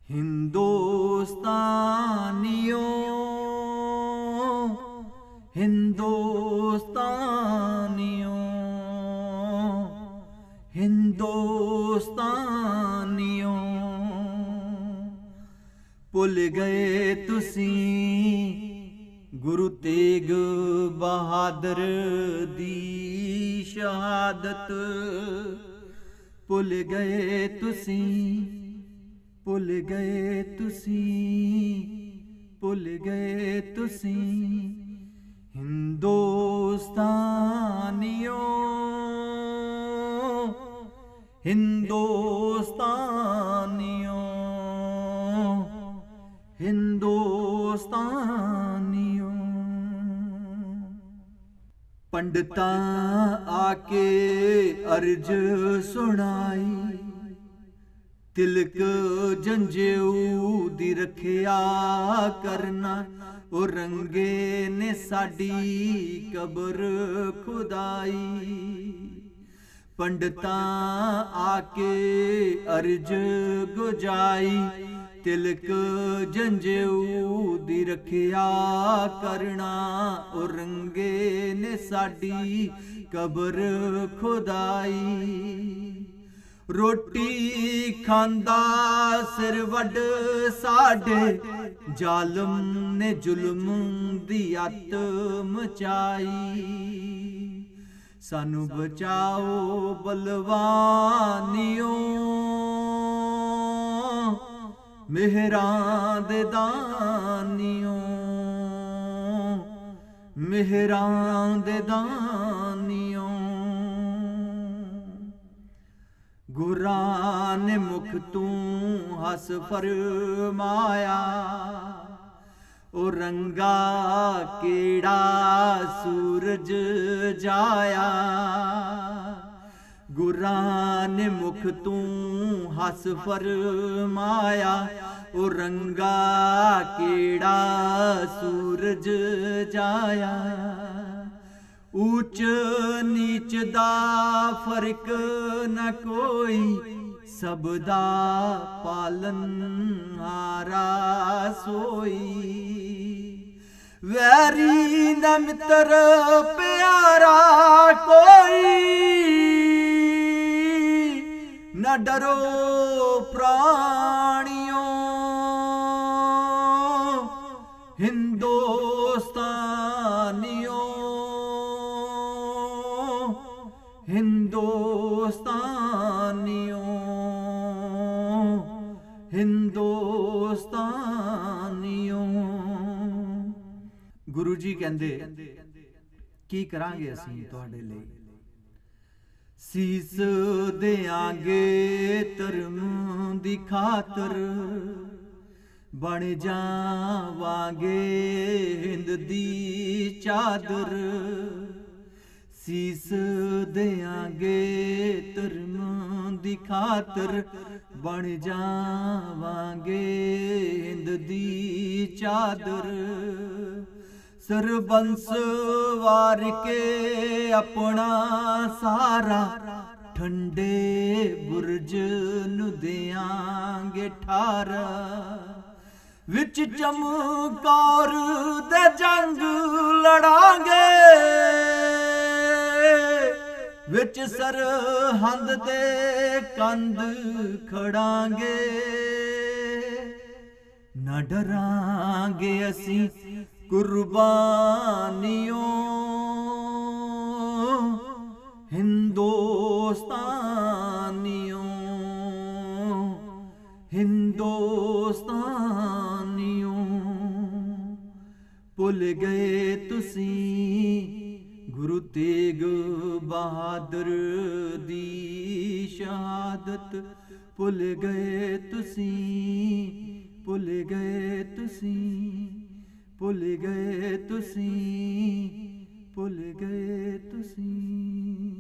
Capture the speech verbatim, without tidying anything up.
हिंदुस्तानियों हिंदुस्तानियों हिंदुस्तानियों भुल गए तुसी गुरु तेग बहादुर दी शहादत। भुल गए तुसी भुल गए तुसी भुल गए तुसी हिंदुस्तानियों हिंदुस्तानियों हिंदुस्तानियों। पंडिता आके अर्ज सुनाई तिलक जंजेऊ दी रखिया करना। ओ रंगे ने साडी कबर खुदाई। पंडिता आके अर्ज गुजाई तिलक जंजेऊ दी रखिया करना। ओ रंगे ने साडी कबर खुदाई। रोटी खांदा सिर वड साडे जालम ने जुल्म दी अत मचाई। सानू बचाओ बलवानियों मेहरां दे दानियों मेहरां दे दानियों। गुरां ने मुख तू हस फरमाया। ओ रंगा केड़ा सूरज जाया। गुरां ने मुख तू हस फरमाया। ओ रंगा केड़ा सूरज जाया। ऊच नीच दा फर्क न कोई सबदा पालन हारा सोई। वैरी न मित्र प्यारा कोई न डरो प्राणियों हिंदुस्तानियों हिंदुस्तानियों हिंदुस्तानियों। गुरु जी कहंदे की करांगे असीं तुहाडे लई। सीस देआंगे धर्म दी खातर बन जावांगे हिंद दी चादर। सीस देआंगे धर्म दी खातर बन जावांगे हिंद दी चादर। सरबंस वार के अपना सारा ठंडे बुरज नू देआंगे ठारा। विच चमकौर दे जंग लड़ांगे विच सरहंद दे कंध खड़ांगे। न डरांगे असी कुर्बानियों हिंदुस्तानियों हिंदुस्तानियों। भुल गए तुसी गुरु तेग बहादुर दी शहादत। भुल गए तुसी भुल गए तुसी भुल गए तुसी भुल गए तुसी।